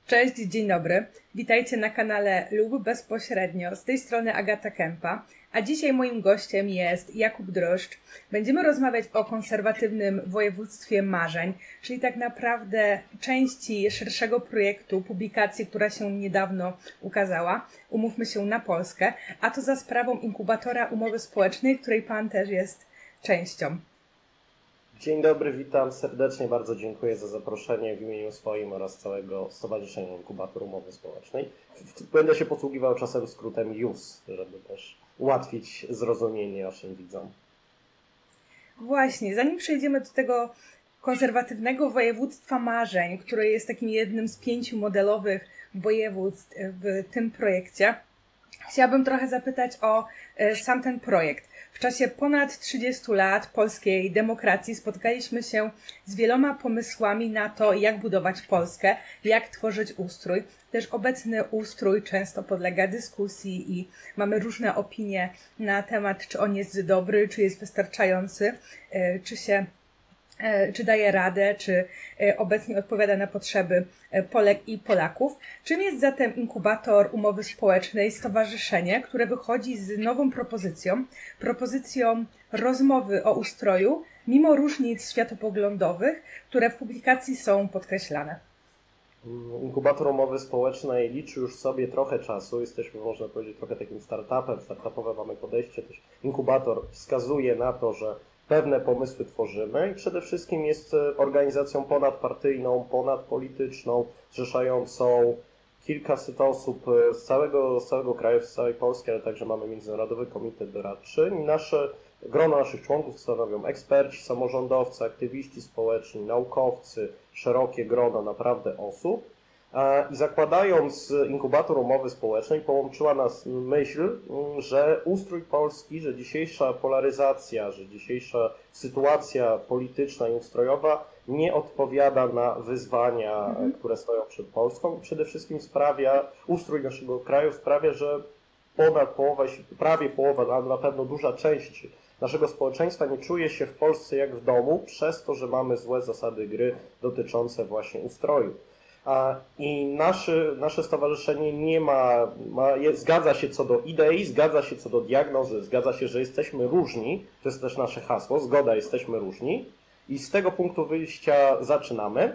Cześć, dzień dobry. Witajcie na kanale Lub Bezpośrednio. Z tej strony Agata Kępa, a dzisiaj moim gościem jest Jakub Droszcz. Będziemy rozmawiać o konserwatywnym województwie marzeń, czyli tak naprawdę części szerszego projektu, publikacji, która się niedawno ukazała. Umówmy się na Polskę, a to za sprawą inkubatora umowy społecznej, której Pan też jest częścią. Dzień dobry, witam serdecznie, bardzo dziękuję za zaproszenie w imieniu swoim oraz całego Stowarzyszenia Inkubator Umowy Społecznej. Będę się posługiwał czasem skrótem JUS, żeby też ułatwić zrozumienie naszym widzom. Właśnie, zanim przejdziemy do tego konserwatywnego województwa marzeń, które jest takim jednym z 5 modelowych województw w tym projekcie, chciałabym trochę zapytać o sam ten projekt. W czasie ponad 30 lat polskiej demokracji spotkaliśmy się z wieloma pomysłami na to, jak budować Polskę, jak tworzyć ustrój. Też obecny ustrój często podlega dyskusji i mamy różne opinie na temat, czy on jest dobry, czy jest wystarczający, czy daje radę, czy obecnie odpowiada na potrzeby Polek i Polaków. Czym jest zatem inkubator umowy społecznej, stowarzyszenie, które wychodzi z nową propozycją rozmowy o ustroju, mimo różnic światopoglądowych, które w publikacji są podkreślane? Inkubator umowy społecznej liczy już sobie trochę czasu. Jesteśmy, można powiedzieć, trochę takim startupem. Startupowe mamy podejście. Też inkubator wskazuje na to, że pewne pomysły tworzymy i przede wszystkim jest organizacją ponadpartyjną, ponadpolityczną, zrzeszającą kilkaset osób z całego kraju, z całej Polski, ale także mamy Międzynarodowy Komitet Doradczy. Grono naszych członków stanowią eksperci, samorządowcy, aktywiści społeczni, naukowcy, szerokie grono naprawdę osób. I zakładając inkubator umowy społecznej, połączyła nas myśl, że ustrój Polski, że dzisiejsza polaryzacja, że dzisiejsza sytuacja polityczna i ustrojowa nie odpowiada na wyzwania, które stoją przed Polską. Przede wszystkim ustrój naszego kraju sprawia, że ponad połowa, prawie połowa, a na pewno duża część naszego społeczeństwa nie czuje się w Polsce jak w domu, przez to, że mamy złe zasady gry dotyczące właśnie ustroju. I nasze stowarzyszenie zgadza się co do idei, zgadza się co do diagnozy, zgadza się, że jesteśmy różni, to jest też nasze hasło, zgoda, jesteśmy różni i z tego punktu wyjścia zaczynamy.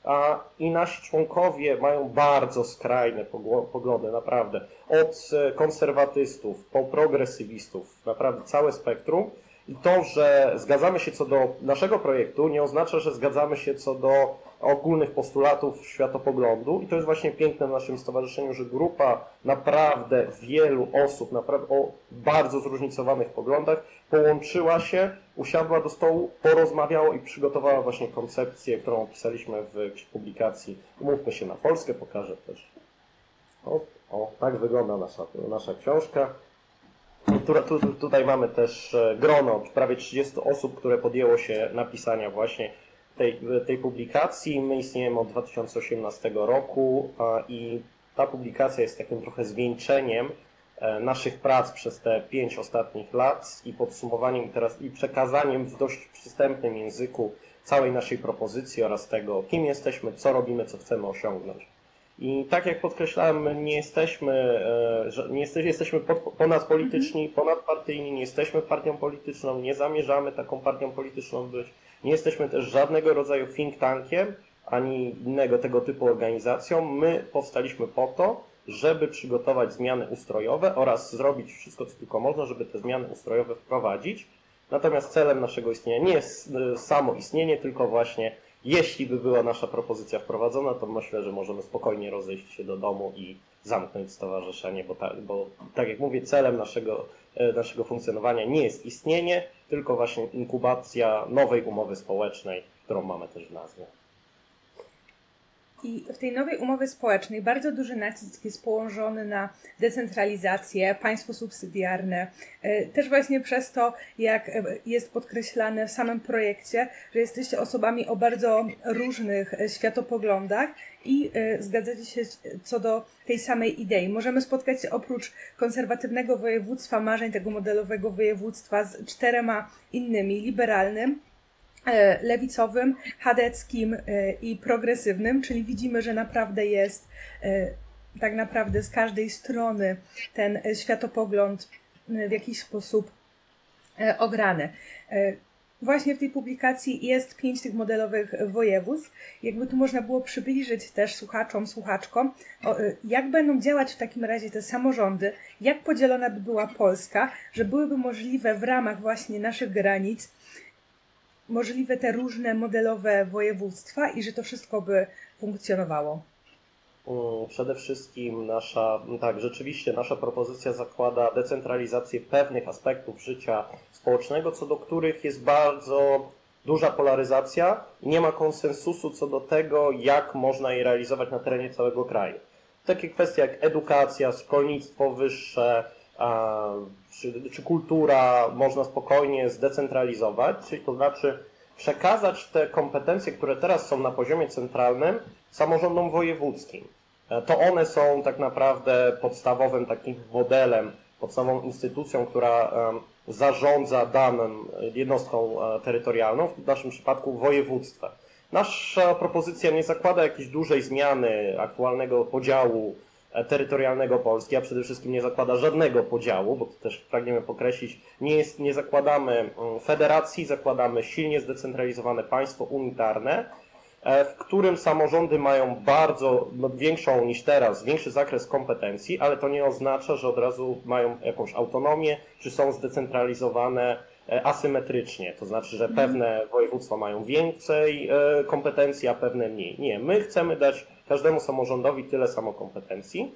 I nasi członkowie mają bardzo skrajne poglądy, naprawdę, od konserwatystów po progresywistów, naprawdę całe spektrum. I to, że zgadzamy się co do naszego projektu, nie oznacza, że zgadzamy się co do ogólnych postulatów światopoglądu. I to jest właśnie piękne w naszym stowarzyszeniu, że grupa naprawdę wielu osób, naprawdę o bardzo zróżnicowanych poglądach, połączyła się, usiadła do stołu, porozmawiała i przygotowała właśnie koncepcję, którą opisaliśmy w publikacji Umówmy się na Polskę. Pokażę też. Tak wygląda nasza książka. Tutaj mamy też grono prawie 30 osób, które podjęło się napisania właśnie tej publikacji. My istniejemy od 2018 roku i ta publikacja jest takim trochę zwieńczeniem naszych prac przez te 5 ostatnich lat i podsumowaniem teraz i przekazaniem w dość przystępnym języku całej naszej propozycji oraz tego, kim jesteśmy, co robimy, co chcemy osiągnąć. I tak jak podkreślałem, my jesteśmy ponadpolityczni, ponadpartyjni, nie jesteśmy partią polityczną, nie zamierzamy taką partią polityczną być, nie jesteśmy też żadnego rodzaju think tankiem, ani innego tego typu organizacją. My powstaliśmy po to, żeby przygotować zmiany ustrojowe oraz zrobić wszystko, co tylko można, żeby te zmiany ustrojowe wprowadzić. Natomiast celem naszego istnienia nie jest samo istnienie, tylko właśnie jeśli by była nasza propozycja wprowadzona, to myślę, że możemy spokojnie rozejść się do domu i zamknąć stowarzyszenie, bo tak jak mówię, celem naszego funkcjonowania nie jest istnienie, tylko właśnie inkubacja nowej umowy społecznej, którą mamy też w nazwie. I w tej nowej umowie społecznej bardzo duży nacisk jest położony na decentralizację, państwo subsydiarne. Też właśnie przez to, jak jest podkreślane w samym projekcie, że jesteście osobami o bardzo różnych światopoglądach i zgadzacie się co do tej samej idei. Możemy spotkać się oprócz konserwatywnego województwa marzeń, tego modelowego województwa z 4 innymi, liberalnym, lewicowym, chadeckim i progresywnym, czyli widzimy, że naprawdę jest tak naprawdę z każdej strony ten światopogląd w jakiś sposób ograny. Właśnie w tej publikacji jest 5 tych modelowych województw. Jakby tu można było przybliżyć też słuchaczom, słuchaczkom, jak będą działać w takim razie te samorządy, jak podzielona by była Polska, że byłyby możliwe w ramach właśnie naszych granic możliwe te różne modelowe województwa i że to wszystko by funkcjonowało. Przede wszystkim rzeczywiście nasza propozycja zakłada decentralizację pewnych aspektów życia społecznego, co do których jest bardzo duża polaryzacja i nie ma konsensusu co do tego, jak można je realizować na terenie całego kraju. Takie kwestie jak edukacja, szkolnictwo wyższe czy kultura można spokojnie zdecentralizować, czyli to znaczy przekazać te kompetencje, które teraz są na poziomie centralnym, samorządom wojewódzkim. To one są tak naprawdę podstawowym takim modelem, podstawową instytucją, która zarządza daną jednostką terytorialną, w naszym przypadku województwem. Nasza propozycja nie zakłada jakiejś dużej zmiany aktualnego podziału terytorialnego Polski, a przede wszystkim nie zakłada żadnego podziału, bo to też pragniemy podkreślić, nie zakładamy federacji, zakładamy silnie zdecentralizowane państwo unitarne, w którym samorządy mają bardzo większą niż teraz, większy zakres kompetencji, ale to nie oznacza, że od razu mają jakąś autonomię, czy są zdecentralizowane asymetrycznie. To znaczy, że pewne województwa mają więcej kompetencji, a pewne mniej. Nie, my chcemy dać każdemu samorządowi tyle samo kompetencji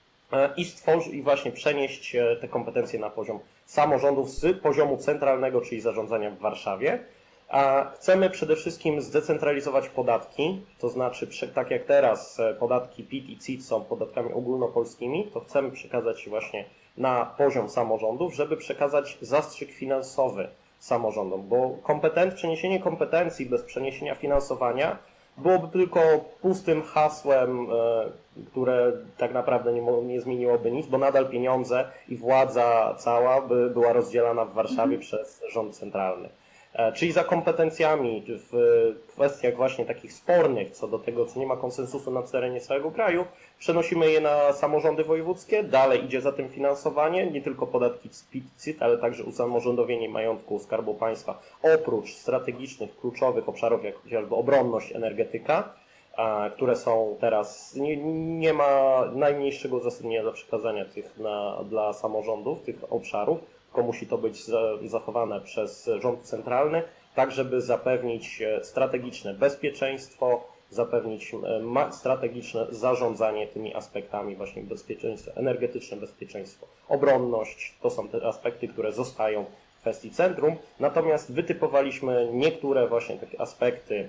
i właśnie przenieść te kompetencje na poziom samorządów z poziomu centralnego, czyli zarządzania w Warszawie. A chcemy przede wszystkim zdecentralizować podatki, to znaczy tak jak teraz podatki PIT i CIT są podatkami ogólnopolskimi, to chcemy przekazać właśnie na poziom samorządów, żeby przekazać zastrzyk finansowy samorządom, bo przeniesienie kompetencji bez przeniesienia finansowania byłoby tylko pustym hasłem, które tak naprawdę nie zmieniłoby nic, bo nadal pieniądze i władza cała by była rozdzielana w Warszawie przez rząd centralny. Czyli za kompetencjami w kwestiach właśnie takich spornych, co do tego, co nie ma konsensusu na terenie całego kraju, przenosimy je na samorządy wojewódzkie, dalej idzie za tym finansowanie, nie tylko podatki PIT, ale także usamorządowienie majątku Skarbu Państwa, oprócz strategicznych, kluczowych obszarów, jak chociażby obronność, energetyka, które są teraz, nie ma najmniejszego uzasadnienia dla przekazania tych dla samorządów, tych obszarów, tylko musi to być zachowane przez rząd centralny, tak żeby zapewnić strategiczne bezpieczeństwo, zapewnić strategiczne zarządzanie tymi aspektami właśnie bezpieczeństwa, energetyczne bezpieczeństwo, obronność. To są te aspekty, które zostają w kwestii centrum. Natomiast wytypowaliśmy niektóre właśnie takie aspekty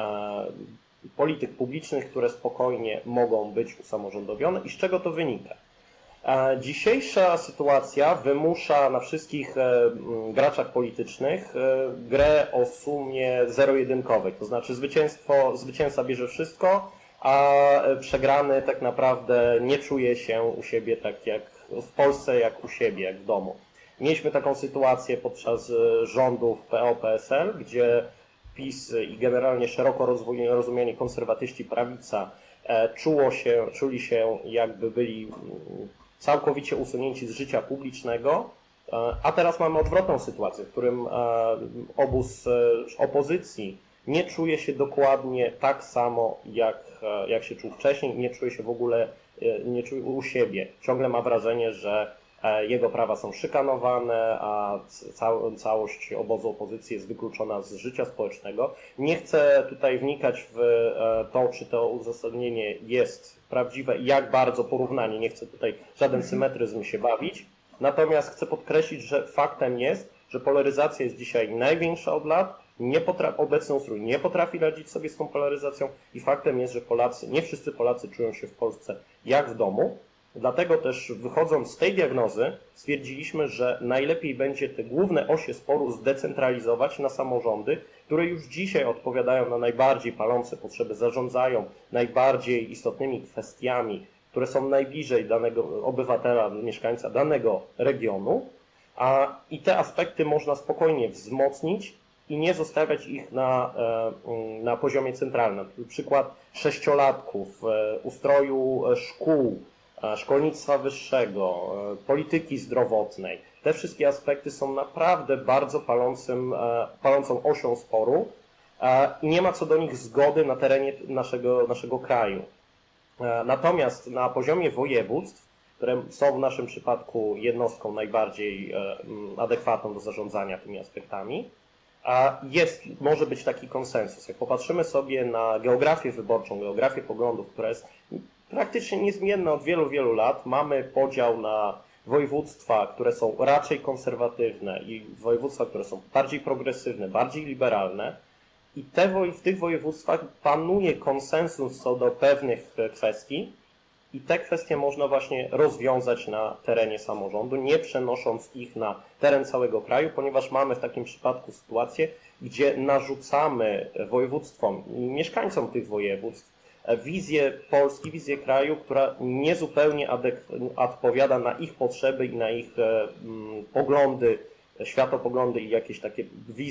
polityk publicznych, które spokojnie mogą być usamorządowione i z czego to wynika. Dzisiejsza sytuacja wymusza na wszystkich graczach politycznych grę o sumie zero-jedynkowej, to znaczy zwycięzca bierze wszystko, a przegrany tak naprawdę nie czuje się u siebie tak jak w Polsce, jak u siebie, jak w domu. Mieliśmy taką sytuację podczas rządów PO-PSL, gdzie PiS i generalnie szeroko rozumiani konserwatyści, prawica czuli się jakby byli całkowicie usunięci z życia publicznego, a teraz mamy odwrotną sytuację, w którym obóz opozycji nie czuje się dokładnie tak samo, jak się czuł wcześniej, nie czuje się w ogóle nie czuje u siebie. Ciągle ma wrażenie, że jego prawa są szykanowane, a całość obozu opozycji jest wykluczona z życia społecznego. Nie chcę tutaj wnikać w to, czy to uzasadnienie jest prawdziwe i jak bardzo porównanie. Nie chcę tutaj żaden symetryzm się bawić. Natomiast chcę podkreślić, że faktem jest, że polaryzacja jest dzisiaj największa od lat. Obecny ustrój nie potrafi radzić sobie z tą polaryzacją i faktem jest, że nie wszyscy Polacy czują się w Polsce jak w domu. Dlatego też wychodząc z tej diagnozy stwierdziliśmy, że najlepiej będzie te główne osie sporu zdecentralizować na samorządy, które już dzisiaj odpowiadają na najbardziej palące potrzeby, zarządzają najbardziej istotnymi kwestiami, które są najbliżej danego obywatela, mieszkańca danego regionu. I te aspekty można spokojnie wzmocnić i nie zostawiać ich na poziomie centralnym. Przykład sześciolatków, ustroju szkół, szkolnictwa wyższego, polityki zdrowotnej. Te wszystkie aspekty są naprawdę bardzo palącą osią sporu i nie ma co do nich zgody na terenie naszego kraju. Natomiast na poziomie województw, które są w naszym przypadku jednostką najbardziej adekwatną do zarządzania tymi aspektami, może być taki konsensus. Jak popatrzymy sobie na geografię wyborczą, geografię poglądów, która jest praktycznie niezmienna od wielu, wielu lat, mamy podział na województwa, które są raczej konserwatywne i województwa, które są bardziej progresywne, bardziej liberalne. I w tych województwach panuje konsensus co do pewnych kwestii i te kwestie można właśnie rozwiązać na terenie samorządu, nie przenosząc ich na teren całego kraju, ponieważ mamy w takim przypadku sytuację, gdzie narzucamy województwom i mieszkańcom tych województw wizję Polski, wizję kraju, która niezupełnie odpowiada na ich potrzeby i na ich poglądy, światopoglądy i jakieś takie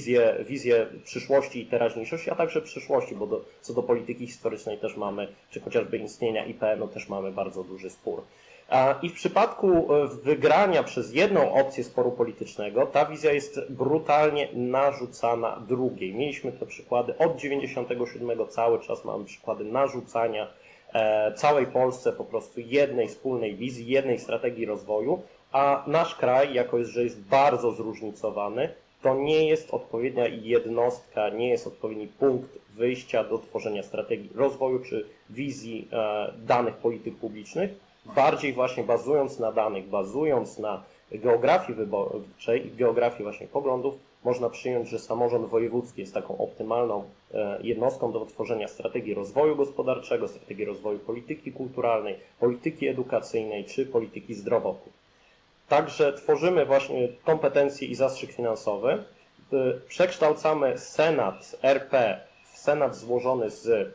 wizje przyszłości i teraźniejszości, a także przyszłości, bo co do polityki historycznej też mamy, czy chociażby istnienia IPN-u też mamy bardzo duży spór. I w przypadku wygrania przez jedną opcję sporu politycznego, ta wizja jest brutalnie narzucana drugiej. Mieliśmy te przykłady od 1997, cały czas mamy przykłady narzucania całej Polsce po prostu jednej wspólnej wizji, jednej strategii rozwoju, a nasz kraj, jako że jest bardzo zróżnicowany, to nie jest odpowiednia jednostka, nie jest odpowiedni punkt wyjścia do tworzenia strategii rozwoju czy wizji danych polityk publicznych. Bardziej właśnie bazując na danych, bazując na geografii wyborczej i geografii właśnie poglądów, można przyjąć, że samorząd wojewódzki jest taką optymalną jednostką do tworzenia strategii rozwoju gospodarczego, strategii rozwoju polityki kulturalnej, polityki edukacyjnej czy polityki zdrowotnej. Także tworzymy właśnie kompetencje i zastrzyk finansowy. Przekształcamy Senat RP w Senat złożony z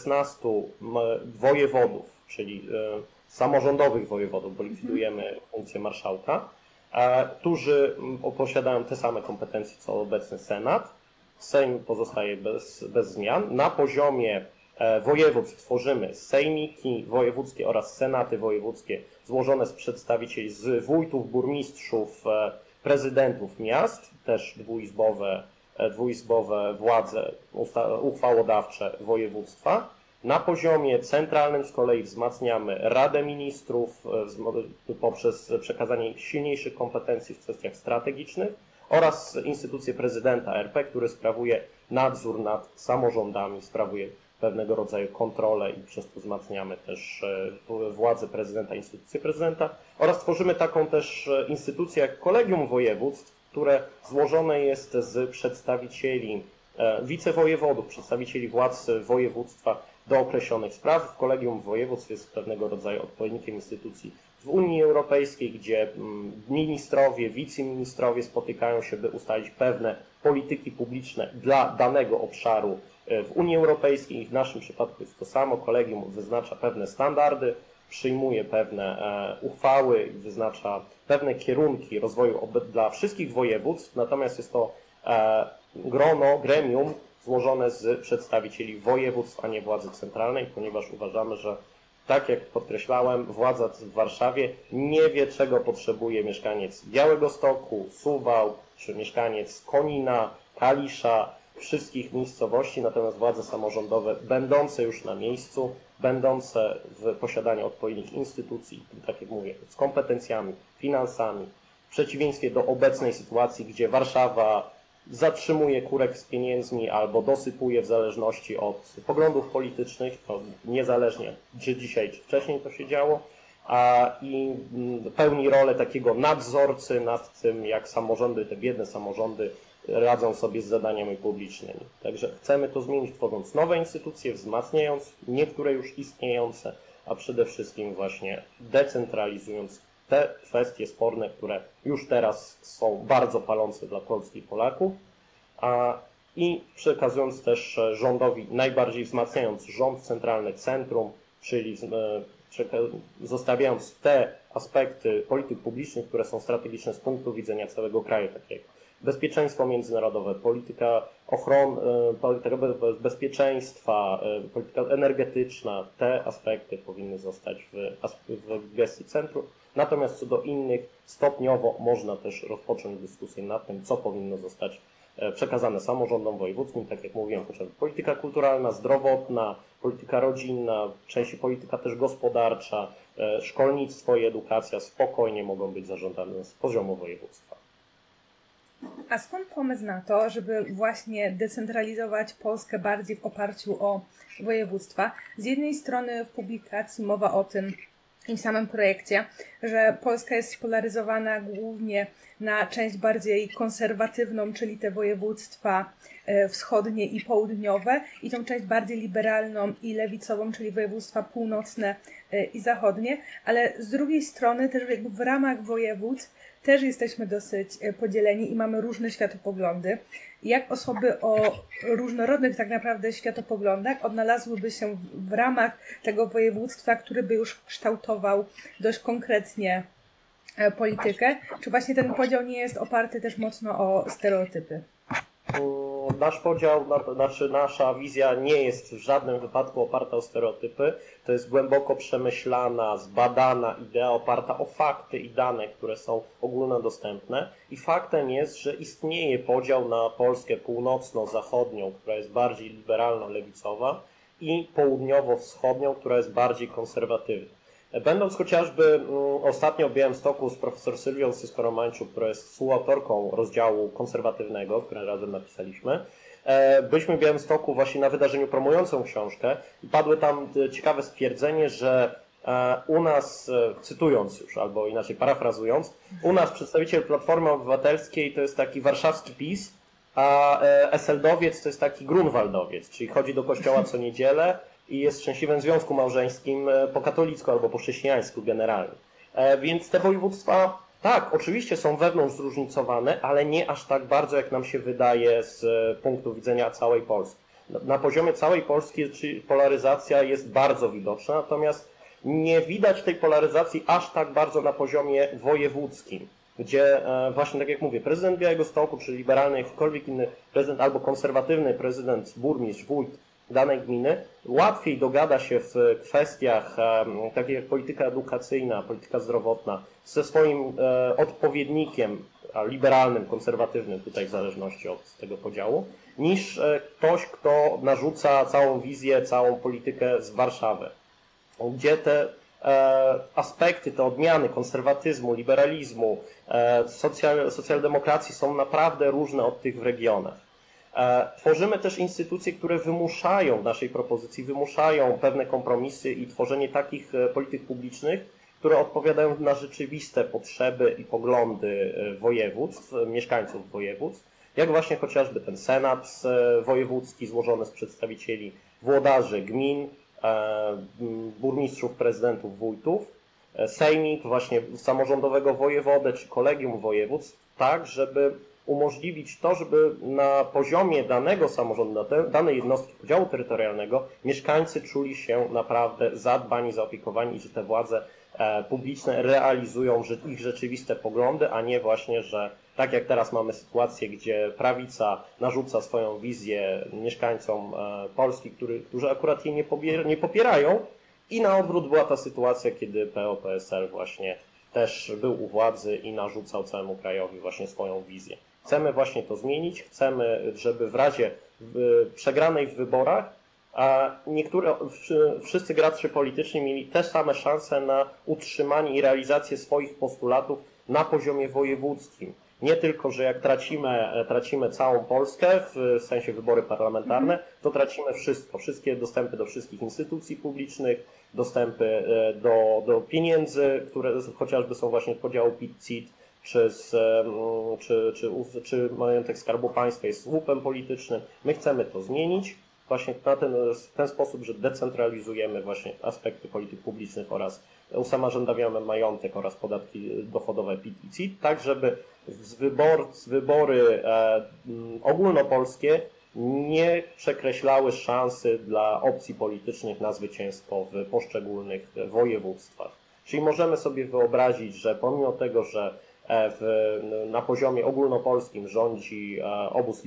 16 wojewodów, czyli samorządowych wojewodów, bo likwidujemy funkcję marszałka, którzy posiadają te same kompetencje co obecny Senat. Sejm pozostaje bez zmian. Na poziomie województw tworzymy sejmiki wojewódzkie oraz senaty wojewódzkie złożone z przedstawicieli z wójtów, burmistrzów, prezydentów miast, też dwuizbowe władze uchwałodawcze województwa. Na poziomie centralnym z kolei wzmacniamy Radę Ministrów poprzez przekazanie silniejszych kompetencji w kwestiach strategicznych oraz instytucję prezydenta RP, który sprawuje nadzór nad samorządami, sprawuje pewnego rodzaju kontrolę i przez to wzmacniamy też władzę prezydenta, instytucję prezydenta oraz tworzymy taką też instytucję jak Kolegium Województw, które złożone jest z przedstawicieli wicewojewodów, przedstawicieli władz województwa do określonych spraw. Kolegium Województw jest pewnego rodzaju odpowiednikiem instytucji w Unii Europejskiej, gdzie ministrowie, wiceministrowie spotykają się, by ustalić pewne polityki publiczne dla danego obszaru w Unii Europejskiej. W naszym przypadku jest to samo. Kolegium wyznacza pewne standardy, przyjmuje pewne uchwały i wyznacza pewne kierunki rozwoju dla wszystkich województw, natomiast jest to gremium złożone z przedstawicieli województw, a nie władzy centralnej, ponieważ uważamy, że tak jak podkreślałem, władza w Warszawie nie wie, czego potrzebuje mieszkaniec Białegostoku, Suwałk, czy mieszkaniec Konina, Kalisza, wszystkich miejscowości, natomiast władze samorządowe będące już na miejscu, będące w posiadaniu odpowiednich instytucji, tak jak mówię, z kompetencjami, finansami, w przeciwieństwie do obecnej sytuacji, gdzie Warszawa zatrzymuje kurek z pieniędzmi albo dosypuje w zależności od poglądów politycznych, to niezależnie czy dzisiaj, czy wcześniej to się działo, i pełni rolę takiego nadzorcy nad tym, jak samorządy, te biedne samorządy radzą sobie z zadaniami publicznymi. Także chcemy to zmienić, tworząc nowe instytucje, wzmacniając niektóre już istniejące, a przede wszystkim właśnie decentralizując te kwestie sporne, które już teraz są bardzo palące dla Polski i Polaków, i przekazując też rządowi, najbardziej wzmacniając rząd centralny, centrum, czyli zostawiając te aspekty polityk publicznych, które są strategiczne z punktu widzenia całego kraju, takie jak bezpieczeństwo międzynarodowe, polityka ochrony, polityka bezpieczeństwa, polityka energetyczna, te aspekty powinny zostać w gestii centrum. Natomiast co do innych, stopniowo można też rozpocząć dyskusję nad tym, co powinno zostać przekazane samorządom wojewódzkim, tak jak mówiłem, chociażby polityka kulturalna, zdrowotna, polityka rodzinna, części polityka też gospodarcza, szkolnictwo i edukacja spokojnie mogą być zarządzane z poziomu województwa. A skąd pomysł na to, żeby właśnie decentralizować Polskę bardziej w oparciu o województwa? Z jednej strony w publikacji mowa o tym i w samym projekcie, że Polska jest spolaryzowana głównie na część bardziej konserwatywną, czyli te województwa wschodnie i południowe, i tą część bardziej liberalną i lewicową, czyli województwa północne i zachodnie, ale z drugiej strony też jakby w ramach województw też jesteśmy dosyć podzieleni i mamy różne światopoglądy. Jak osoby o różnorodnych tak naprawdę światopoglądach odnalazłyby się w ramach tego województwa, który by już kształtował dość konkretnie politykę? Czy właśnie ten podział nie jest oparty też mocno o stereotypy? Nasz podział, nasza wizja nie jest w żadnym wypadku oparta o stereotypy. To jest głęboko przemyślana, zbadana idea oparta o fakty i dane, które są ogólnodostępne. I faktem jest, że istnieje podział na Polskę północno-zachodnią, która jest bardziej liberalno-lewicowa, i południowo-wschodnią, która jest bardziej konserwatywna. Będąc chociażby ostatnio w Białymstoku z profesor Sylwią Sysko-Romańczuk, która jest współautorką rozdziału konserwatywnego, który razem napisaliśmy, byliśmy w Białymstoku właśnie na wydarzeniu promującym książkę i padły tam ciekawe stwierdzenie, że u nas, cytując już, albo inaczej parafrazując, u nas przedstawiciel Platformy Obywatelskiej to jest taki warszawski PiS, a SLD-owiec to jest taki grunwaldowiec, czyli chodzi do kościoła co niedzielę i jest w szczęśliwym związku małżeńskim po katolicku albo po chrześcijańsku generalnie. Więc te województwa, tak, oczywiście są wewnątrz zróżnicowane, ale nie aż tak bardzo, jak nam się wydaje z punktu widzenia całej Polski. Na poziomie całej Polski polaryzacja jest bardzo widoczna, natomiast nie widać tej polaryzacji aż tak bardzo na poziomie wojewódzkim, gdzie właśnie, tak jak mówię, prezydent Białegostoku, czy liberalny, jakikolwiek inny prezydent, albo konserwatywny prezydent, burmistrz, wójt danej gminy, łatwiej dogada się w kwestiach takich jak polityka edukacyjna, polityka zdrowotna ze swoim odpowiednikiem liberalnym, konserwatywnym, tutaj w zależności od tego podziału, niż ktoś, kto narzuca całą wizję, całą politykę z Warszawy, gdzie te aspekty, te odmiany konserwatyzmu, liberalizmu, socjaldemokracji są naprawdę różne od tych w regionach. Tworzymy też instytucje, które wymuszają w naszej propozycji, wymuszają pewne kompromisy i tworzenie takich polityk publicznych, które odpowiadają na rzeczywiste potrzeby i poglądy województw, mieszkańców województw, jak właśnie chociażby ten senat wojewódzki złożony z przedstawicieli włodarzy gmin, burmistrzów, prezydentów, wójtów, sejmik właśnie samorządowego wojewodę czy kolegium województw, tak żeby umożliwić to, żeby na poziomie danego samorządu, danej jednostki podziału terytorialnego mieszkańcy czuli się naprawdę zadbani, zaopiekowani i że te władze publiczne realizują ich rzeczywiste poglądy, a nie właśnie, że tak jak teraz mamy sytuację, gdzie prawica narzuca swoją wizję mieszkańcom Polski, którzy akurat jej nie popierają, i na odwrót była ta sytuacja, kiedy PO-PSL właśnie też był u władzy i narzucał całemu krajowi właśnie swoją wizję. Chcemy właśnie to zmienić, chcemy, żeby w razie przegranej w wyborach wszyscy gracze polityczni mieli te same szanse na utrzymanie i realizację swoich postulatów na poziomie wojewódzkim. Nie tylko, że jak tracimy całą Polskę, w sensie wybory parlamentarne, to tracimy wszystko. Wszystkie dostępy do wszystkich instytucji publicznych, dostępy do pieniędzy, które chociażby są właśnie z podziału PIT-CIT, czy majątek Skarbu Państwa jest słupem politycznym. My chcemy to zmienić właśnie w ten sposób, że decentralizujemy właśnie aspekty polityk publicznych oraz usamorządawiamy majątek oraz podatki dochodowe PIT i CIT, tak żeby wybory ogólnopolskie nie przekreślały szansy dla opcji politycznych na zwycięstwo w poszczególnych województwach. Czyli możemy sobie wyobrazić, że pomimo tego, że na poziomie ogólnopolskim rządzi obóz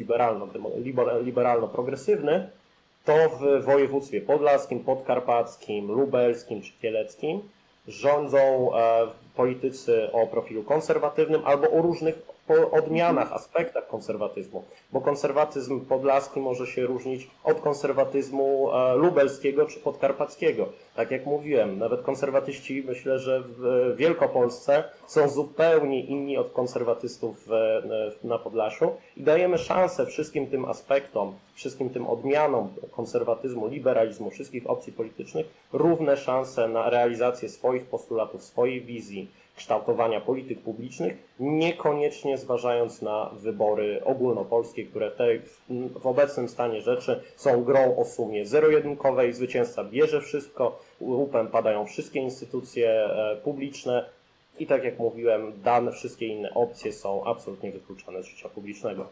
liberalno-progresywny, to w województwie podlaskim, podkarpackim, lubelskim czy kieleckim rządzą politycy o profilu konserwatywnym albo o różnych odmianach, aspektach konserwatyzmu, bo konserwatyzm podlaski może się różnić od konserwatyzmu lubelskiego czy podkarpackiego. Tak jak mówiłem, nawet konserwatyści, myślę, że w Wielkopolsce są zupełnie inni od konserwatystów na Podlasiu i dajemy szansę wszystkim tym aspektom, wszystkim tym odmianom konserwatyzmu, liberalizmu, wszystkich opcji politycznych, równe szanse na realizację swoich postulatów, swojej wizji, kształtowania polityk publicznych, niekoniecznie zważając na wybory ogólnopolskie, które w obecnym stanie rzeczy są grą o sumie zero-jedynkowej, zwycięzca bierze wszystko, łupem padają wszystkie instytucje publiczne i tak jak mówiłem, wszystkie inne opcje są absolutnie wykluczane z życia publicznego.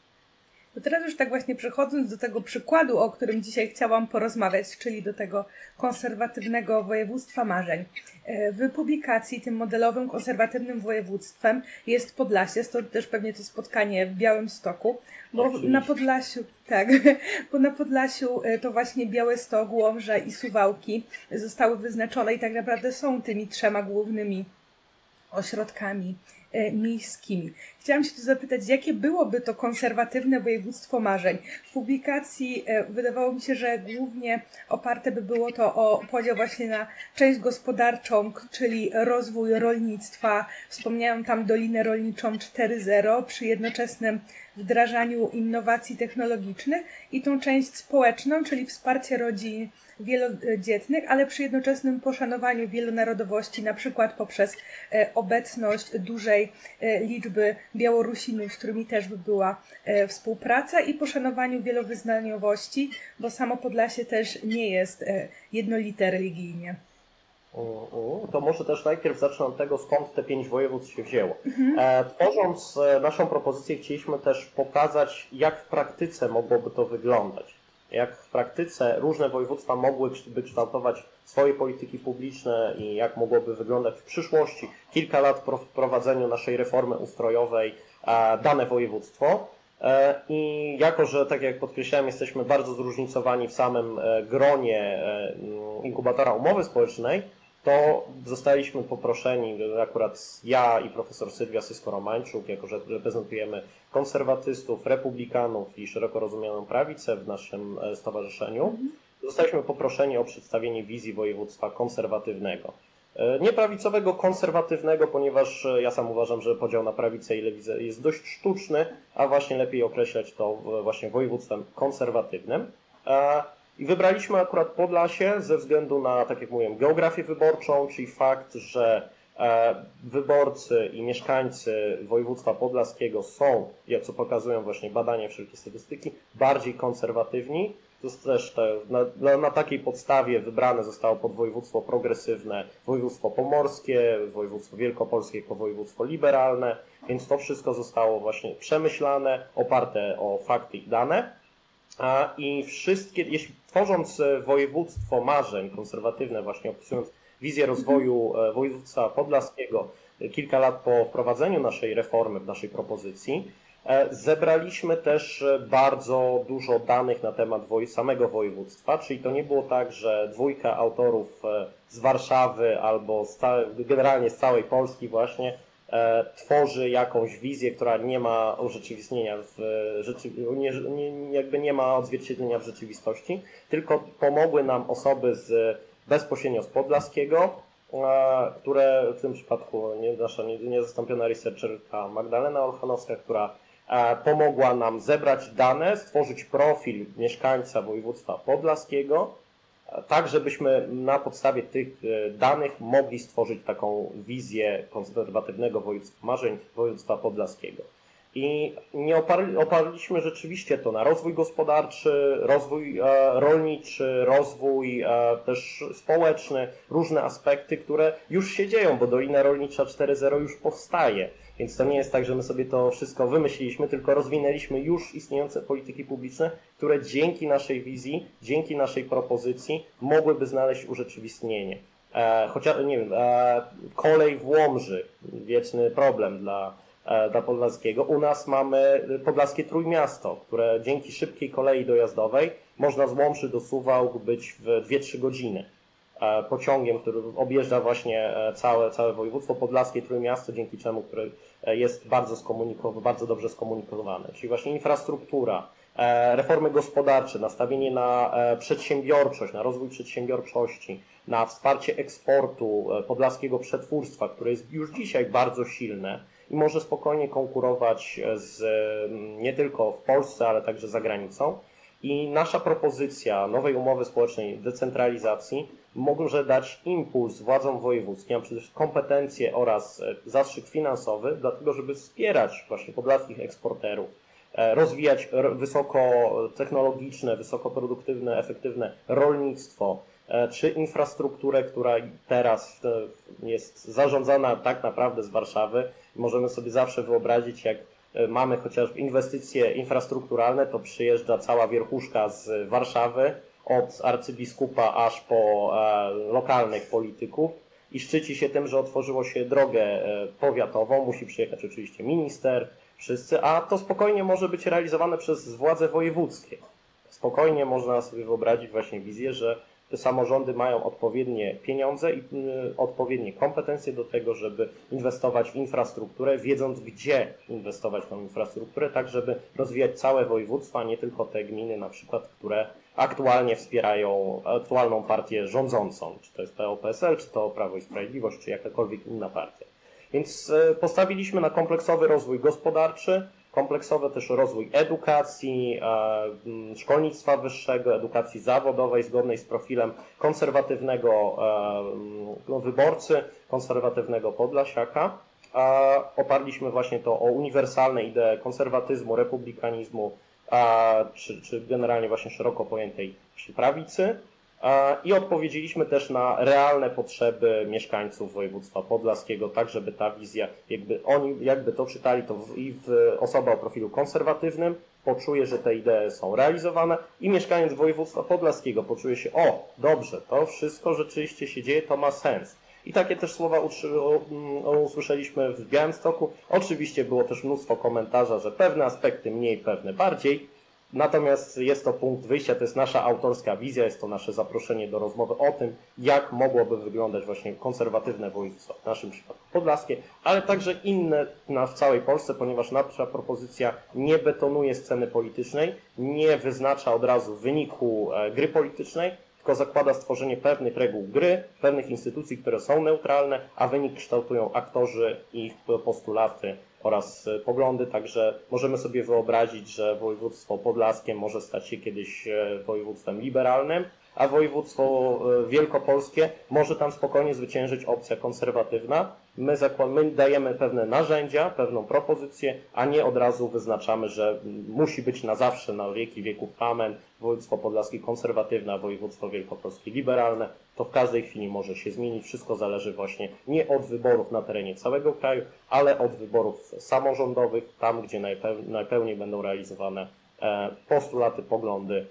To teraz już tak właśnie przechodząc do tego przykładu, o którym dzisiaj chciałam porozmawiać, czyli do tego konserwatywnego województwa marzeń. W publikacji tym modelowym konserwatywnym województwem jest Podlasie, stąd też pewnie to spotkanie w Białymstoku, bo oczywiście. na Podlasiu, tak, bo na Podlasiu to właśnie Białystok, Łomża i Suwałki zostały wyznaczone i tak naprawdę są tymi trzema głównymi ośrodkami miejskimi. Chciałam się tu zapytać, jakie byłoby to konserwatywne województwo marzeń? W publikacji wydawało mi się, że głównie oparte by było to o podział właśnie na część gospodarczą, czyli rozwój rolnictwa. Wspomniałam tam Dolinę Rolniczą 4.0 przy jednoczesnym wdrażaniu innowacji technologicznych i tą część społeczną, czyli wsparcie rodzin wielodzietnych, ale przy jednoczesnym poszanowaniu wielonarodowości, na przykład poprzez obecność dużej liczby Białorusinów, z którymi też by była współpraca i poszanowaniu wielowyznaniowości, bo samo Podlasie też nie jest jednolite religijnie. To może też najpierw zacznę od tego, skąd te 5 województw się wzięło. Tworząc naszą propozycję, chcieliśmy też pokazać, jak w praktyce mogłoby to wyglądać. Jak w praktyce różne województwa mogłyby kształtować swoje polityki publiczne i jak mogłoby wyglądać w przyszłości, kilka lat po wprowadzeniu naszej reformy ustrojowej, dane województwo. I jako, że tak jak podkreślałem, jesteśmy bardzo zróżnicowani w samym gronie inkubatora umowy społecznej, to zostaliśmy poproszeni, akurat ja i profesor Sylwia Sysko-Romańczuk, jako że reprezentujemy konserwatystów, republikanów i szeroko rozumianą prawicę w naszym stowarzyszeniu, zostaliśmy poproszeni o przedstawienie wizji województwa konserwatywnego. Nie prawicowego, konserwatywnego, ponieważ ja sam uważam, że podział na prawicę i lewicę jest dość sztuczny, a właśnie lepiej określać to właśnie województwem konserwatywnym. I wybraliśmy akurat Podlasie ze względu na, tak jak mówiłem, geografię wyborczą, czyli fakt, że wyborcy i mieszkańcy województwa podlaskiego są, jak co pokazują właśnie badania, wszelkie statystyki, bardziej konserwatywni. To jest też na takiej podstawie wybrane zostało podwojewództwo progresywne, województwo pomorskie, województwo wielkopolskie jako województwo liberalne, więc to wszystko zostało właśnie przemyślane, oparte o fakty i dane. I wszystkie, jeśli tworząc województwo marzeń konserwatywne, właśnie opisując wizję rozwoju województwa podlaskiego kilka lat po wprowadzeniu naszej reformy, w naszej propozycji, zebraliśmy też bardzo dużo danych na temat samego województwa, czyli to nie było tak, że dwójka autorów z Warszawy albo generalnie z całej Polski właśnie tworzy jakąś wizję, która nie ma urzeczywistnienia jakby nie ma odzwierciedlenia w rzeczywistości, tylko pomogły nam osoby bezpośrednio z Podlaskiego, które w tym przypadku nasza niezastąpiona researcherka Magdalena Olchanowska, która pomogła nam zebrać dane, stworzyć profil mieszkańca województwa podlaskiego, tak żebyśmy na podstawie tych danych mogli stworzyć taką wizję konserwatywnego województwa marzeń województwa podlaskiego. I nie oparliśmy rzeczywiście to na rozwój gospodarczy, rozwój rolniczy, rozwój też społeczny, różne aspekty, które już się dzieją, bo Dolina Rolnicza 4.0 już powstaje. Więc to nie jest tak, że my sobie to wszystko wymyśliliśmy, tylko rozwinęliśmy już istniejące polityki publiczne, które dzięki naszej wizji, dzięki naszej propozycji mogłyby znaleźć urzeczywistnienie. chociaż, nie wiem, kolej w Łomży, wieczny problem dla Podlaskiego. U nas mamy podlaskie Trójmiasto, które dzięki szybkiej kolei dojazdowej można z Łomży do Suwałk być w 2-3 godziny. Pociągiem, który objeżdża właśnie całe województwo podlaskie Trójmiasto, dzięki czemu które jest bardzo dobrze skomunikowane. Czyli właśnie infrastruktura, reformy gospodarcze, nastawienie na przedsiębiorczość, na rozwój przedsiębiorczości, na wsparcie eksportu podlaskiego przetwórstwa, które jest już dzisiaj bardzo silne i może spokojnie konkurować nie tylko w Polsce, ale także za granicą. I nasza propozycja nowej umowy społecznej decentralizacji może dać impuls władzom wojewódzkim, a przecież kompetencje oraz zastrzyk finansowy, dlatego żeby wspierać właśnie podlaskich eksporterów, rozwijać wysokotechnologiczne, wysokoproduktywne, efektywne rolnictwo, czy infrastrukturę, która teraz jest zarządzana tak naprawdę z Warszawy. Możemy sobie zawsze wyobrazić, jak mamy chociażby inwestycje infrastrukturalne, to przyjeżdża cała wierchuszka z Warszawy, od arcybiskupa aż po lokalnych polityków i szczyci się tym, że otworzyło się drogę powiatową, musi przyjechać oczywiście minister, wszyscy, a to spokojnie może być realizowane przez władze wojewódzkie. Spokojnie można sobie wyobrazić właśnie wizję, że te samorządy mają odpowiednie pieniądze i odpowiednie kompetencje do tego, żeby inwestować w infrastrukturę, wiedząc gdzie inwestować w tą infrastrukturę, tak żeby rozwijać całe województwa, a nie tylko te gminy na przykład, które aktualnie wspierają aktualną partię rządzącą, czy to jest PO-PSL, czy to Prawo i Sprawiedliwość, czy jakakolwiek inna partia. Więc postawiliśmy na kompleksowy rozwój gospodarczy, kompleksowy też rozwój edukacji, szkolnictwa wyższego, edukacji zawodowej zgodnej z profilem konserwatywnego wyborcy, konserwatywnego podlasiaka. Oparliśmy właśnie to o uniwersalne idee konserwatyzmu, republikanizmu, czy generalnie właśnie szeroko pojętej prawicy. I odpowiedzieliśmy też na realne potrzeby mieszkańców województwa podlaskiego, tak żeby ta wizja, jakby to czytali, to osoba o profilu konserwatywnym poczuje, że te idee są realizowane i mieszkaniec województwa podlaskiego poczuje się, o, dobrze, to wszystko rzeczywiście się dzieje, to ma sens. I takie też słowa usłyszeliśmy w Białymstoku. Oczywiście było też mnóstwo komentarza, że pewne aspekty mniej, pewne bardziej. Natomiast jest to punkt wyjścia, to jest nasza autorska wizja, jest to nasze zaproszenie do rozmowy o tym, jak mogłoby wyglądać właśnie konserwatywne województwo, w naszym przypadku podlaskie, ale także inne w całej Polsce, ponieważ nasza propozycja nie betonuje sceny politycznej, nie wyznacza od razu wyniku gry politycznej, tylko zakłada stworzenie pewnych reguł gry, pewnych instytucji, które są neutralne, a wynik kształtują aktorzy i ich postulaty oraz poglądy, także możemy sobie wyobrazić, że województwo podlaskie może stać się kiedyś województwem liberalnym, a województwo wielkopolskie może tam spokojnie zwyciężyć opcja konserwatywna. My dajemy pewne narzędzia, pewną propozycję, a nie od razu wyznaczamy, że musi być na zawsze, na wieki wieków amen, województwo podlaskie konserwatywne, a województwo wielkopolskie liberalne. To w każdej chwili może się zmienić. Wszystko zależy właśnie nie od wyborów na terenie całego kraju, ale od wyborów samorządowych, tam gdzie najpełniej będą realizowane postulaty, poglądy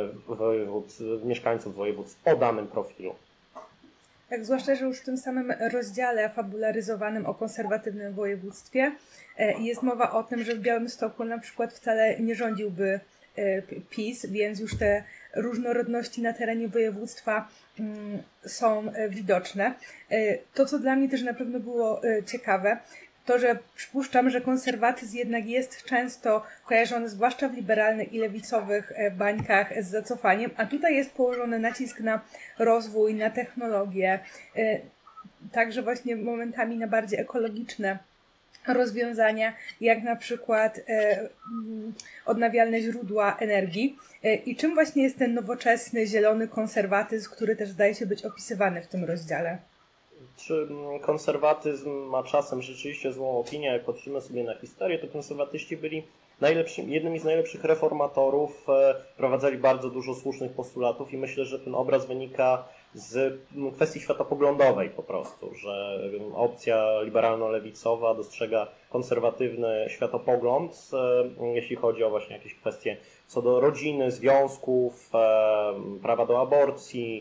mieszkańców województw o danym profilu. Tak, zwłaszcza, że już w tym samym rozdziale fabularyzowanym o konserwatywnym województwie jest mowa o tym, że w Białymstoku na przykład wcale nie rządziłby PiS, więc już te różnorodności na terenie województwa są widoczne. To, co dla mnie też na pewno było ciekawe, to, że przypuszczam, że konserwatyzm jednak jest często kojarzony, zwłaszcza w liberalnych i lewicowych bańkach, z zacofaniem, a tutaj jest położony nacisk na rozwój, na technologię, także właśnie momentami na bardziej ekologiczne rozwiązania, jak na przykład odnawialne źródła energii. I czym właśnie jest ten nowoczesny, zielony konserwatyzm, który też zdaje się być opisywany w tym rozdziale? Czy konserwatyzm ma czasem rzeczywiście złą opinię? Jak patrzymy sobie na historię, to konserwatyści byli jednymi z najlepszych reformatorów, wprowadzali bardzo dużo słusznych postulatów i myślę, że ten obraz wynika z kwestii światopoglądowej po prostu, że opcja liberalno-lewicowa dostrzega konserwatywny światopogląd, jeśli chodzi o właśnie jakieś kwestie co do rodziny, związków, prawa do aborcji,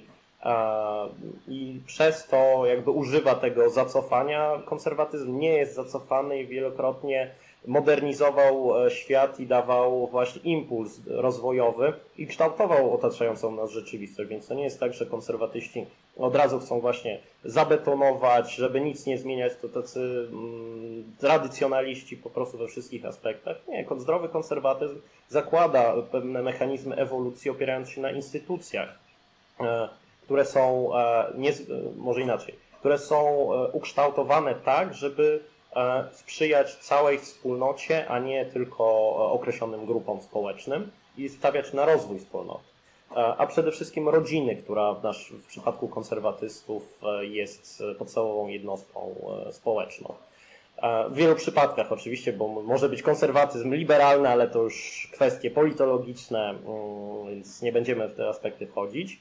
I przez to jakby używa tego zacofania. Konserwatyzm nie jest zacofany i wielokrotnie modernizował świat i dawał właśnie impuls rozwojowy i kształtował otaczającą nas rzeczywistość, więc to nie jest tak, że konserwatyści od razu chcą właśnie zabetonować, żeby nic nie zmieniać, to tacy tradycjonaliści po prostu we wszystkich aspektach. Nie, zdrowy konserwatyzm zakłada pewne mechanizmy ewolucji opierając się na instytucjach, które są, może inaczej, które są ukształtowane tak, żeby sprzyjać całej wspólnocie, a nie tylko określonym grupom społecznym i stawiać na rozwój wspólnoty. A przede wszystkim rodziny, która w przypadku konserwatystów jest podstawową jednostką społeczną. W wielu przypadkach oczywiście, bo może być konserwatyzm liberalny, ale to już kwestie politologiczne, więc nie będziemy w te aspekty wchodzić.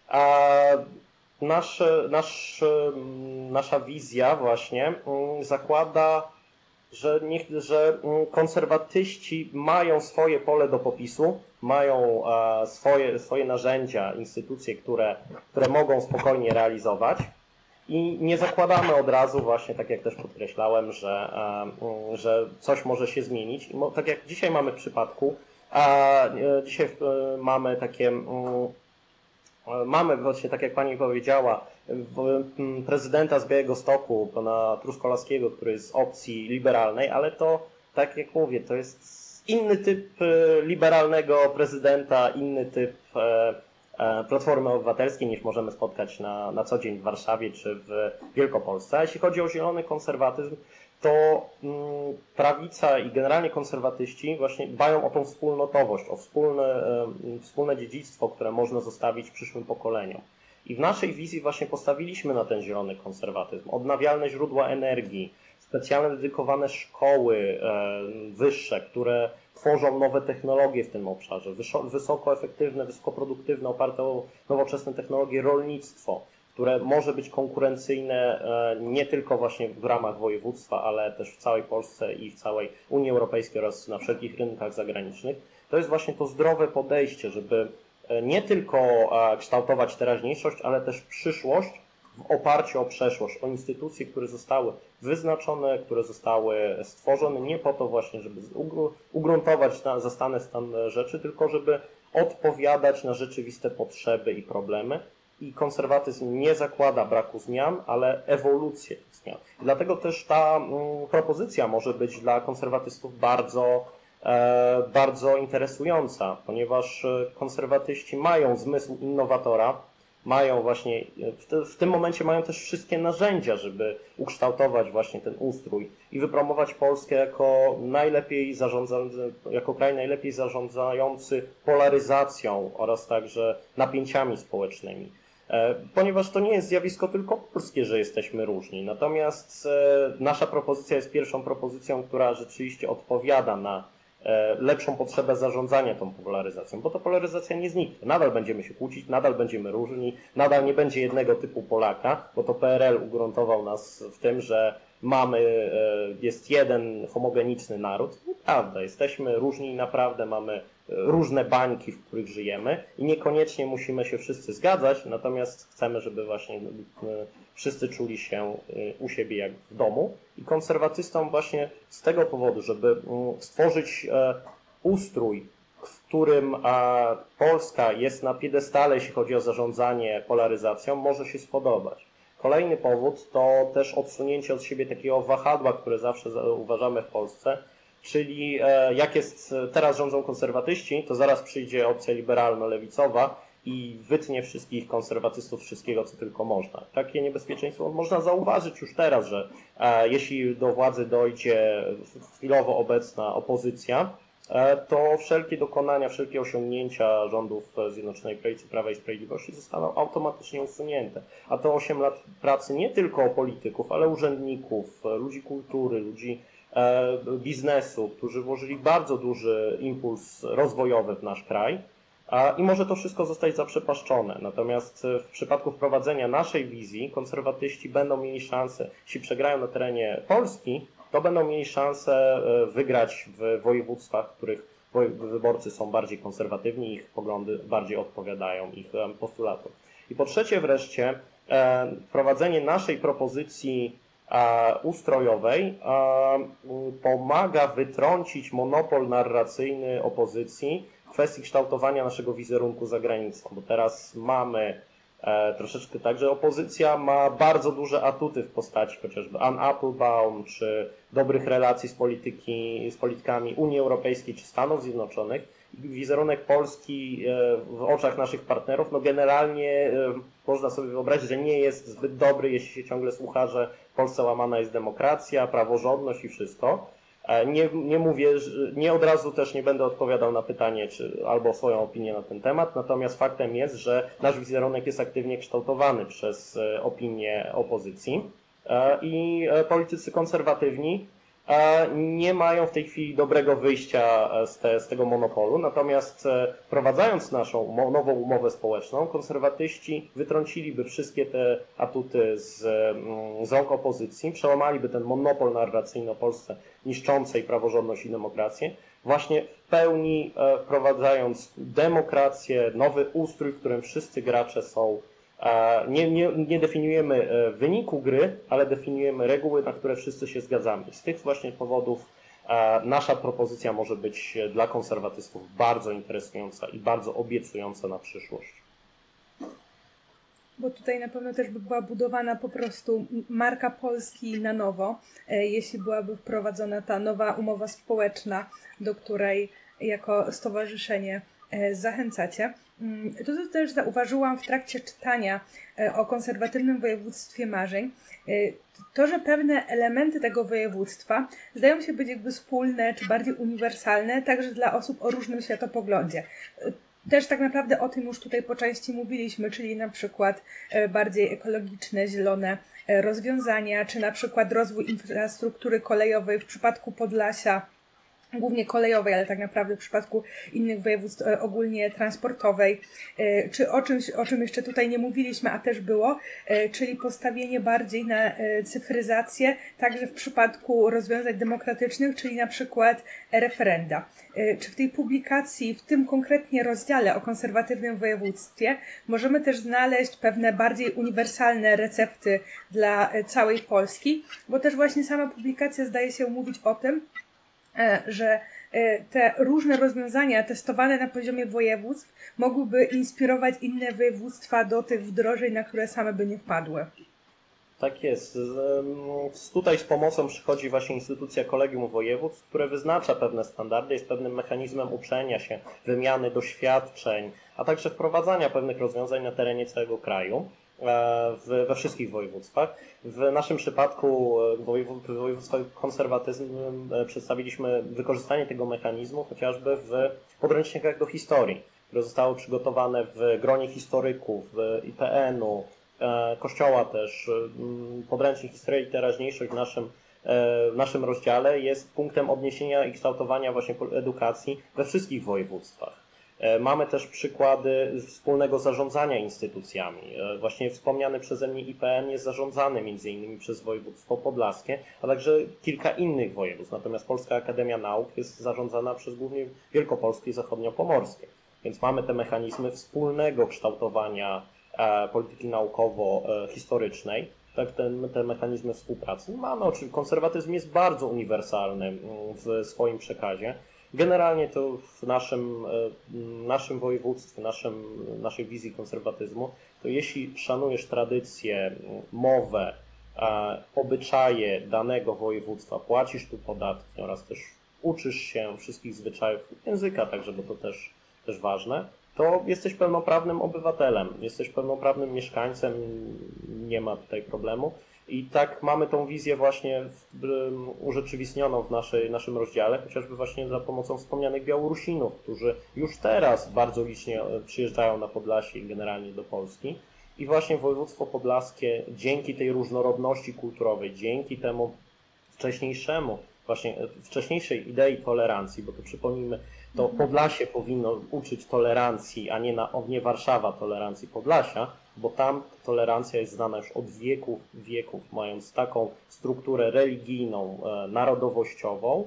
Nasza wizja właśnie zakłada, że konserwatyści mają swoje pole do popisu, mają swoje narzędzia, instytucje, które mogą spokojnie realizować i nie zakładamy od razu właśnie, tak jak też podkreślałem, że coś może się zmienić. Tak jak dzisiaj mamy w przypadku, dzisiaj mamy takie... Mamy właśnie, tak jak pani powiedziała, prezydenta z Białegostoku, pana Truskolaskiego, który jest z opcji liberalnej, ale to, tak jak mówię, to jest inny typ liberalnego prezydenta, inny typ Platformy Obywatelskiej niż możemy spotkać na co dzień w Warszawie czy w Wielkopolsce. A jeśli chodzi o zielony konserwatyzm, to prawica i generalnie konserwatyści właśnie dbają o tą wspólnotowość, o wspólne dziedzictwo, które można zostawić przyszłym pokoleniom. I w naszej wizji właśnie postawiliśmy na ten zielony konserwatyzm. Odnawialne źródła energii, specjalne dedykowane szkoły wyższe, które tworzą nowe technologie w tym obszarze, wysoko efektywne, wysoko produktywne, oparte o nowoczesne technologie rolnictwo, które może być konkurencyjne nie tylko właśnie w ramach województwa, ale też w całej Polsce i w całej Unii Europejskiej oraz na wszelkich rynkach zagranicznych. To jest właśnie to zdrowe podejście, żeby nie tylko kształtować teraźniejszość, ale też przyszłość w oparciu o przeszłość, o instytucje, które zostały wyznaczone, które zostały stworzone nie po to właśnie, żeby ugruntować zastany stan rzeczy, tylko żeby odpowiadać na rzeczywiste potrzeby i problemy. I konserwatyzm nie zakłada braku zmian, ale ewolucję tych zmian. I dlatego też ta propozycja może być dla konserwatystów bardzo interesująca, ponieważ konserwatyści mają zmysł innowatora, mają właśnie, w tym momencie mają też wszystkie narzędzia, żeby ukształtować właśnie ten ustrój i wypromować Polskę jako kraj najlepiej zarządzający polaryzacją oraz także napięciami społecznymi. Ponieważ to nie jest zjawisko tylko polskie, że jesteśmy różni. Natomiast nasza propozycja jest pierwszą propozycją, która rzeczywiście odpowiada na lepszą potrzebę zarządzania tą polaryzacją, bo ta polaryzacja nie zniknie. Nadal będziemy się kłócić, nadal będziemy różni, nadal nie będzie jednego typu Polaka, bo to PRL ugruntował nas w tym, że jest jeden homogeniczny naród. Nieprawda, jesteśmy różni i naprawdę mamy różne bańki, w których żyjemy i niekoniecznie musimy się wszyscy zgadzać, natomiast chcemy, żeby właśnie wszyscy czuli się u siebie jak w domu. I konserwatystom właśnie z tego powodu, żeby stworzyć ustrój, w którym Polska jest na piedestale, jeśli chodzi o zarządzanie polaryzacją, może się spodobać. Kolejny powód to też odsunięcie od siebie takiego wahadła, które zawsze uważamy w Polsce, czyli jak jest teraz rządzą konserwatyści, to zaraz przyjdzie opcja liberalno-lewicowa i wytnie wszystkich konserwatystów wszystkiego, co tylko można. Takie niebezpieczeństwo można zauważyć już teraz, że jeśli do władzy dojdzie chwilowo obecna opozycja, to wszelkie dokonania, wszelkie osiągnięcia rządów Zjednoczonej Prawicy, Prawa i Sprawiedliwości zostaną automatycznie usunięte. A to 8 lat pracy nie tylko polityków, ale urzędników, ludzi kultury, ludzi biznesu, którzy włożyli bardzo duży impuls rozwojowy w nasz kraj i może to wszystko zostać zaprzepaszczone. Natomiast w przypadku wprowadzenia naszej wizji konserwatyści będą mieli szansę, jeśli przegrają na terenie Polski, to będą mieli szansę wygrać w województwach, w których wyborcy są bardziej konserwatywni, ich poglądy bardziej odpowiadają ich postulatom. I po trzecie wreszcie wprowadzenie naszej propozycji ustrojowej pomaga wytrącić monopol narracyjny opozycji w kwestii kształtowania naszego wizerunku za granicą, bo teraz mamy troszeczkę tak, że opozycja ma bardzo duże atuty w postaci chociażby Ann Applebaum, czy dobrych relacji z politykami Unii Europejskiej czy Stanów Zjednoczonych. Wizerunek Polski w oczach naszych partnerów, no generalnie można sobie wyobrazić, że nie jest zbyt dobry, jeśli się ciągle słucha, że w Polsce łamana jest demokracja, praworządność i wszystko. Nie mówię, nie od razu też nie będę odpowiadał na pytanie, albo swoją opinię na ten temat, natomiast faktem jest, że nasz wizerunek jest aktywnie kształtowany przez opinię opozycji i politycy konserwatywni nie mają w tej chwili dobrego wyjścia z tego monopolu, natomiast wprowadzając naszą nową umowę społeczną, konserwatyści wytrąciliby wszystkie te atuty z rąk opozycji, przełamaliby ten monopol narracyjny o Polsce niszczącej praworządność i demokrację, właśnie w pełni wprowadzając demokrację, nowy ustrój, w którym wszyscy gracze są. Nie definiujemy wyniku gry, ale definiujemy reguły, na które wszyscy się zgadzamy. Z tych właśnie powodów nasza propozycja może być dla konserwatystów bardzo interesująca i bardzo obiecująca na przyszłość. Bo tutaj na pewno też by była budowana po prostu marka Polski na nowo, jeśli byłaby wprowadzona ta nowa umowa społeczna, do której jako stowarzyszenie zachęcacie. To, co też zauważyłam w trakcie czytania o konserwatywnym województwie marzeń, to, że pewne elementy tego województwa zdają się być jakby wspólne czy bardziej uniwersalne także dla osób o różnym światopoglądzie. Też tak naprawdę o tym już tutaj po części mówiliśmy, czyli na przykład bardziej ekologiczne, zielone rozwiązania, czy na przykład rozwój infrastruktury kolejowej w przypadku Podlasia, głównie kolejowej, ale tak naprawdę w przypadku innych województw ogólnie transportowej, czy o czym jeszcze tutaj nie mówiliśmy, a też było, czyli postawienie bardziej na cyfryzację, także w przypadku rozwiązań demokratycznych, czyli na przykład referenda. Czy w tej publikacji, w tym konkretnie rozdziale o konserwatywnym województwie możemy też znaleźć pewne bardziej uniwersalne recepty dla całej Polski, bo też właśnie sama publikacja zdaje się mówić o tym, że te różne rozwiązania testowane na poziomie województw mogłyby inspirować inne województwa do tych wdrożeń, na które same by nie wpadły. Tak jest. Tutaj z pomocą przychodzi właśnie instytucja Kolegium Województw, które wyznacza pewne standardy, jest pewnym mechanizmem uczenia się, wymiany doświadczeń, a także wprowadzania pewnych rozwiązań na terenie całego kraju. We wszystkich województwach. W naszym przypadku w województwie konserwatyzm przedstawiliśmy wykorzystanie tego mechanizmu chociażby w podręcznikach do historii, które zostały przygotowane w gronie historyków, IPN-u, Kościoła też. Podręcznik Historia i Teraźniejszość w naszym rozdziale jest punktem odniesienia i kształtowania właśnie edukacji we wszystkich województwach. Mamy też przykłady wspólnego zarządzania instytucjami. Właśnie wspomniany przeze mnie IPN jest zarządzany m.in. przez województwo podlaskie, a także kilka innych województw. Natomiast Polska Akademia Nauk jest zarządzana przez głównie wielkopolskie i zachodniopomorskie. Więc mamy te mechanizmy wspólnego kształtowania polityki naukowo-historycznej, tak, te mechanizmy współpracy. Mamy, oczywiście konserwatyzm jest bardzo uniwersalny w swoim przekazie. Generalnie to w naszym województwie, naszej wizji konserwatyzmu, to jeśli szanujesz tradycję, mowę, obyczaje danego województwa, płacisz tu podatki oraz też uczysz się wszystkich zwyczajów języka, także bo to też ważne, to jesteś pełnoprawnym obywatelem, jesteś pełnoprawnym mieszkańcem, nie ma tutaj problemu. I tak mamy tą wizję właśnie urzeczywistnioną w naszym rozdziale, chociażby właśnie za pomocą wspomnianych Białorusinów, którzy już teraz bardzo licznie przyjeżdżają na Podlasie i generalnie do Polski. I właśnie województwo podlaskie dzięki tej różnorodności kulturowej, dzięki temu wcześniejszej idei tolerancji, bo to przypomnijmy, to Podlasie powinno uczyć tolerancji, a nie Warszawa tolerancji Podlasia, bo tam tolerancja jest znana już od wieków, mając taką strukturę religijną, narodowościową,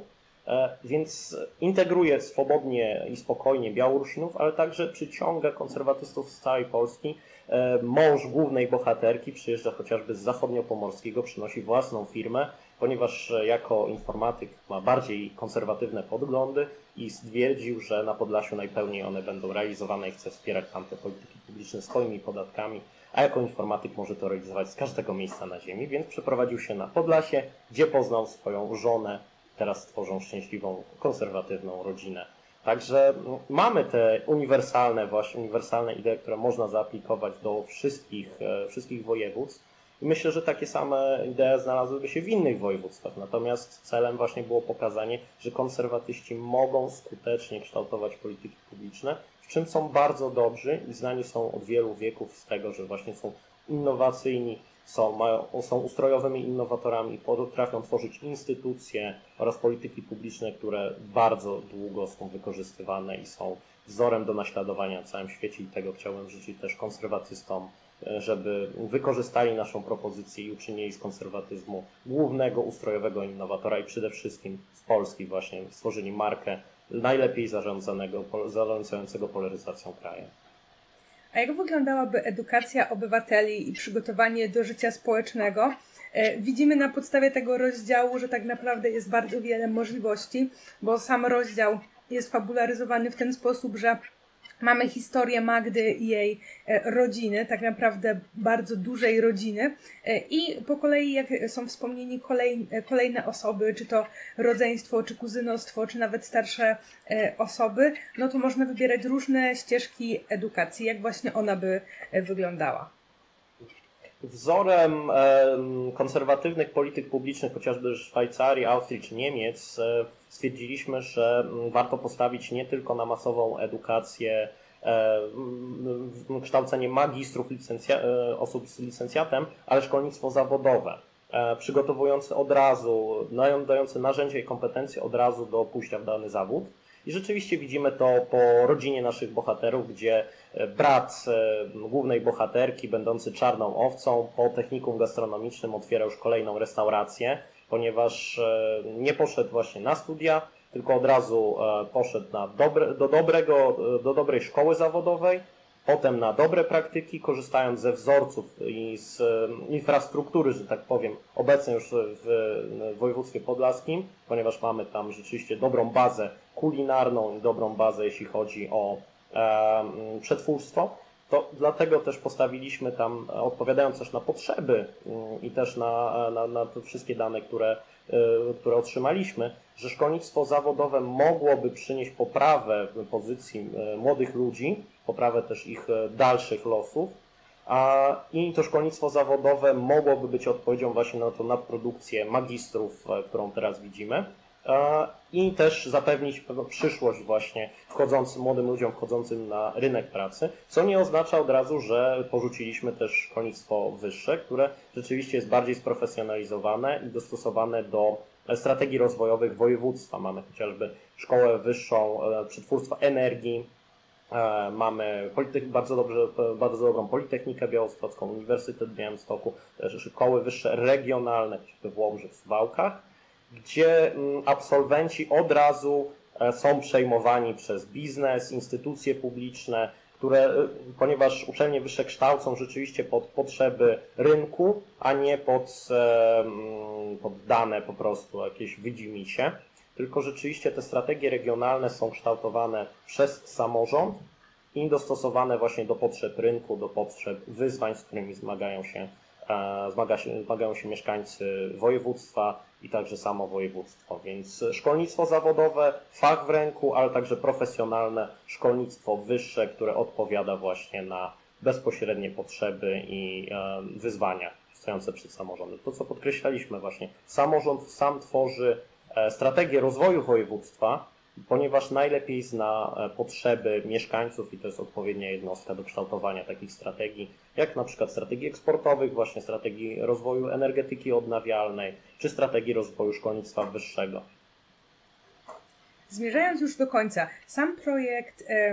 Więc integruje swobodnie i spokojnie Białorusinów, ale także przyciąga konserwatystów z całej Polski. Mąż głównej bohaterki przyjeżdża chociażby z zachodniopomorskiego, przynosi własną firmę, ponieważ jako informatyk ma bardziej konserwatywne poglądy i stwierdził, że na Podlasiu najpełniej one będą realizowane i chce wspierać tamte polityki publiczne swoimi podatkami, a jako informatyk może to realizować z każdego miejsca na ziemi, więc przeprowadził się na Podlasie, gdzie poznał swoją żonę. Teraz tworzą szczęśliwą, konserwatywną rodzinę. Także mamy te uniwersalne idee, które można zaaplikować do wszystkich województw. I myślę, że takie same idee znalazłyby się w innych województwach. Natomiast celem właśnie było pokazanie, że konserwatyści mogą skutecznie kształtować polityki publiczne, w czym są bardzo dobrzy i znani są od wielu wieków z tego, że właśnie są innowacyjni, są ustrojowymi innowatorami, potrafią tworzyć instytucje oraz polityki publiczne, które bardzo długo są wykorzystywane i są wzorem do naśladowania na całym świecie i tego chciałbym życzyć też konserwatystom, żeby wykorzystali naszą propozycję i uczynili z konserwatyzmu głównego ustrojowego innowatora i przede wszystkim z Polski właśnie stworzyli markę najlepiej zarządzającego polaryzacją krajem. A jak wyglądałaby edukacja obywateli i przygotowanie do życia społecznego? Widzimy na podstawie tego rozdziału, że tak naprawdę jest bardzo wiele możliwości, bo sam rozdział jest fabularyzowany w ten sposób, że mamy historię Magdy i jej rodziny, tak naprawdę bardzo dużej rodziny i po kolei jak są wspomnieni kolejne osoby, czy to rodzeństwo, czy kuzynostwo, czy nawet starsze osoby, no to można wybierać różne ścieżki edukacji. Jak właśnie ona by wyglądała? Wzorem konserwatywnych polityk publicznych, chociażby Szwajcarii, Austrii czy Niemiec, stwierdziliśmy, że warto postawić nie tylko na masową edukację, kształcenie magistrów, osób z licencjatem, ale szkolnictwo zawodowe, przygotowujące od razu, dające narzędzia i kompetencje od razu do pójścia w dany zawód. I rzeczywiście widzimy to po rodzinie naszych bohaterów, gdzie brat głównej bohaterki, będący czarną owcą, po technikum gastronomicznym otwiera już kolejną restaurację, ponieważ nie poszedł właśnie na studia, tylko od razu poszedł do dobrej szkoły zawodowej, potem na dobre praktyki, korzystając ze wzorców i z infrastruktury, że tak powiem, obecnej już w województwie podlaskim, ponieważ mamy tam rzeczywiście dobrą bazę kulinarną i dobrą bazę, jeśli chodzi o przetwórstwo. To dlatego też postawiliśmy tam, odpowiadając też na potrzeby i też na te wszystkie dane, które otrzymaliśmy, że szkolnictwo zawodowe mogłoby przynieść poprawę pozycji młodych ludzi, poprawę też ich dalszych losów, i to szkolnictwo zawodowe mogłoby być odpowiedzią właśnie na tą nadprodukcję magistrów, którą teraz widzimy, i też zapewnić pewną przyszłość właśnie młodym ludziom wchodzącym na rynek pracy, co nie oznacza od razu, że porzuciliśmy też szkolnictwo wyższe, które rzeczywiście jest bardziej sprofesjonalizowane i dostosowane do strategii rozwojowych województwa. Mamy chociażby szkołę wyższą przetwórstwa energii, mamy bardzo dobrą Politechnikę Białostocką, Uniwersytet w Białymstoku, też szkoły wyższe regionalne, chociażby w Łomży, w Suwałkach, gdzie absolwenci od razu są przejmowani przez biznes, instytucje publiczne, ponieważ uczelnie wyższe kształcą rzeczywiście pod potrzeby rynku, a nie pod dane po prostu jakieś widzimisię, tylko rzeczywiście te strategie regionalne są kształtowane przez samorząd i dostosowane właśnie do potrzeb rynku, do potrzeb wyzwań, z którymi zmagają się mieszkańcy województwa i także samo województwo. Więc szkolnictwo zawodowe, fach w ręku, ale także profesjonalne szkolnictwo wyższe, które odpowiada właśnie na bezpośrednie potrzeby i wyzwania stojące przed samorządem. To, co podkreślaliśmy właśnie, samorząd sam tworzy strategię rozwoju województwa, ponieważ najlepiej zna potrzeby mieszkańców i to jest odpowiednia jednostka do kształtowania takich strategii, jak na przykład strategii eksportowych, właśnie strategii rozwoju energetyki odnawialnej, czy strategii rozwoju szkolnictwa wyższego. Zmierzając już do końca, sam projekt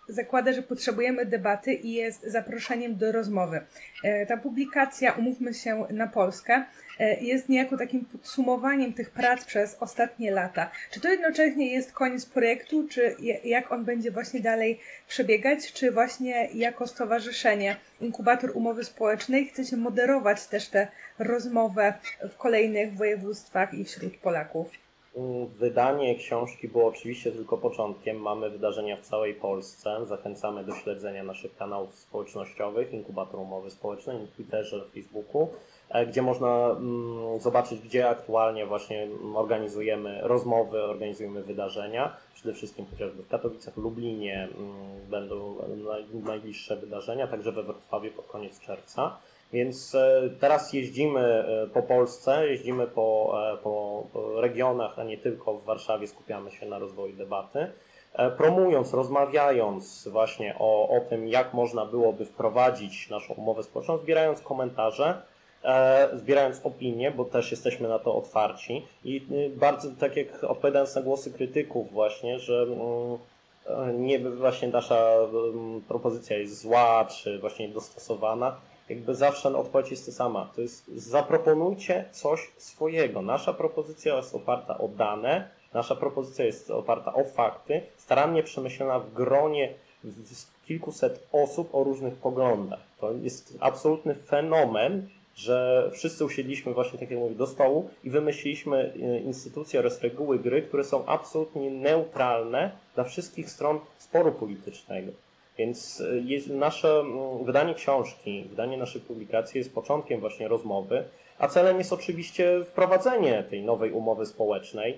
zakłada, że potrzebujemy debaty i jest zaproszeniem do rozmowy. Ta publikacja, umówmy się na Polskę, jest niejako takim podsumowaniem tych prac przez ostatnie lata. Czy to jednocześnie jest koniec projektu, czy jak on będzie właśnie dalej przebiegać, czy właśnie jako stowarzyszenie Inkubator Umowy Społecznej chcecie moderować też tę rozmowę w kolejnych województwach i wśród Polaków? Wydanie książki było oczywiście tylko początkiem. Mamy wydarzenia w całej Polsce. Zachęcamy do śledzenia naszych kanałów społecznościowych, Inkubator Umowy Społecznej, na Twitterze, Facebooku, gdzie można zobaczyć, gdzie aktualnie właśnie organizujemy rozmowy, organizujemy wydarzenia. Przede wszystkim chociażby w Katowicach, Lublinie będą najbliższe wydarzenia, także we Wrocławiu pod koniec czerwca. Więc teraz jeździmy po Polsce, jeździmy po regionach, a nie tylko w Warszawie, skupiamy się na rozwoju debaty, promując, rozmawiając właśnie o tym, jak można byłoby wprowadzić naszą umowę społeczną, zbierając komentarze, zbierając opinie, bo też jesteśmy na to otwarci i bardzo, tak jak odpowiadając na głosy krytyków właśnie, że nie właśnie nasza propozycja jest zła, czy właśnie niedostosowana, jakby zawsze odpowiedź jest ta sama. To jest zaproponujcie coś swojego. Nasza propozycja jest oparta o dane, nasza propozycja jest oparta o fakty, starannie przemyślana w gronie kilkuset osób o różnych poglądach. To jest absolutny fenomen, że wszyscy usiedliśmy właśnie, tak jak mówię, do stołu i wymyśliliśmy instytucje oraz reguły gry, które są absolutnie neutralne dla wszystkich stron sporu politycznego. Więc nasze wydanie książki, wydanie naszej publikacji jest początkiem właśnie rozmowy, a celem jest oczywiście wprowadzenie tej nowej umowy społecznej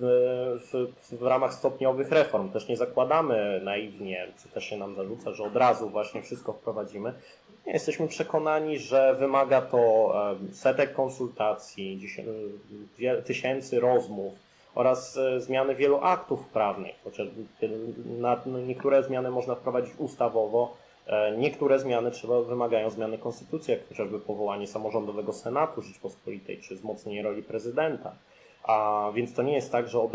w ramach stopniowych reform. Też nie zakładamy naiwnie, co też się nam zarzuca, że od razu właśnie wszystko wprowadzimy. Nie, jesteśmy przekonani, że wymaga to setek konsultacji, tysięcy rozmów oraz zmiany wielu aktów prawnych. Chociaż niektóre zmiany można wprowadzić ustawowo, niektóre zmiany wymagają zmiany konstytucji, jak chociażby powołanie samorządowego Senatu Rzeczypospolitej czy wzmocnienie roli prezydenta. A więc to nie jest tak, że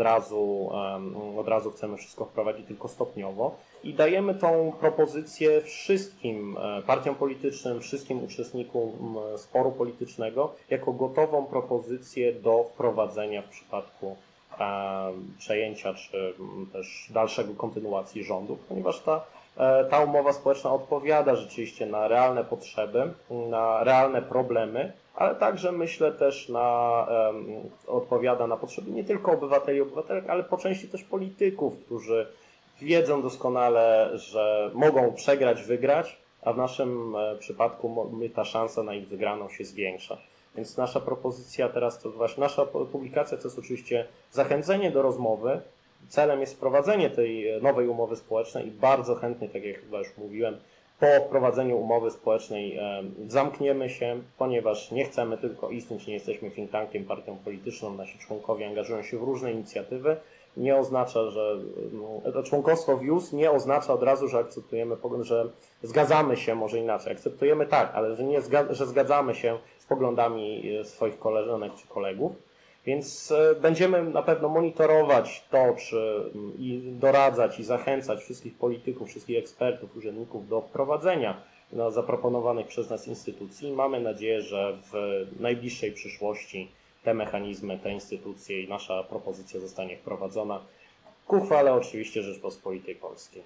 od razu chcemy wszystko wprowadzić, tylko stopniowo. I dajemy tą propozycję wszystkim partiom politycznym, wszystkim uczestnikom sporu politycznego jako gotową propozycję do wprowadzenia w przypadku przejęcia czy też dalszego kontynuacji rządu, ponieważ ta umowa społeczna odpowiada rzeczywiście na realne potrzeby, na realne problemy, ale także myślę też odpowiada na potrzeby nie tylko obywateli i obywatelek, ale po części też polityków, którzy wiedzą doskonale, że mogą przegrać, wygrać, a w naszym przypadku ta szansa na ich wygraną się zwiększa. Więc nasza propozycja teraz to właśnie, nasza publikacja to jest oczywiście zachęcenie do rozmowy. Celem jest wprowadzenie tej nowej umowy społecznej i bardzo chętnie, tak jak chyba już mówiłem, po wprowadzeniu umowy społecznej zamkniemy się, ponieważ nie chcemy tylko istnieć, nie jesteśmy think tankiem, partią polityczną, nasi członkowie angażują się w różne inicjatywy. Nie oznacza, że to członkostwo w JUS nie oznacza od razu, że akceptujemy, że zgadzamy się, może inaczej, akceptujemy tak, ale że zgadzamy się z poglądami swoich koleżanek czy kolegów. Więc będziemy na pewno monitorować to, i doradzać i zachęcać wszystkich polityków, wszystkich ekspertów, urzędników do wprowadzenia zaproponowanych przez nas instytucji. Mamy nadzieję, że w najbliższej przyszłości te mechanizmy, te instytucje i nasza propozycja zostanie wprowadzona ku chwale oczywiście Rzeczpospolitej Polskiej.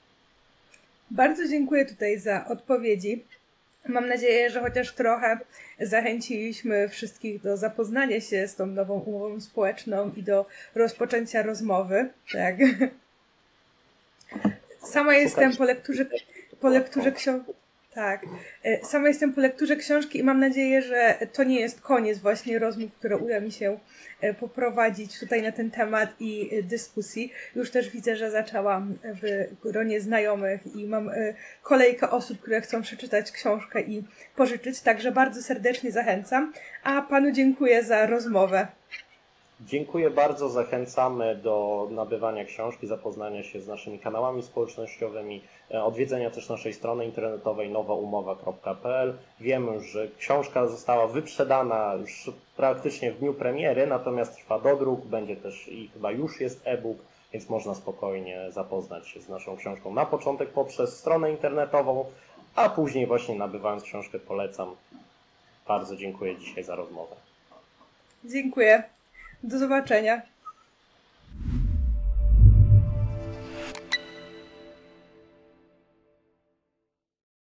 Bardzo dziękuję tutaj za odpowiedzi. Mam nadzieję, że chociaż trochę zachęciliśmy wszystkich do zapoznania się z tą nową umową społeczną i do rozpoczęcia rozmowy. Tak. Sama jestem po lekturze książki. Tak. Sama jestem po lekturze książki i mam nadzieję, że to nie jest koniec właśnie rozmów, które uda mi się poprowadzić tutaj na ten temat i dyskusji. Już też widzę, że zaczęłam w gronie znajomych i mam kolejkę osób, które chcą przeczytać książkę i pożyczyć, także bardzo serdecznie zachęcam. A panu dziękuję za rozmowę. Dziękuję bardzo, zachęcamy do nabywania książki, zapoznania się z naszymi kanałami społecznościowymi, odwiedzenia też naszej strony internetowej nowaumowa.pl. Wiemy, że książka została wyprzedana już praktycznie w dniu premiery, natomiast trwa dodruk, będzie też i chyba już jest e-book, więc można spokojnie zapoznać się z naszą książką. Na początek poprzez stronę internetową, a później właśnie nabywając książkę polecam. Bardzo dziękuję dzisiaj za rozmowę. Dziękuję. Do zobaczenia.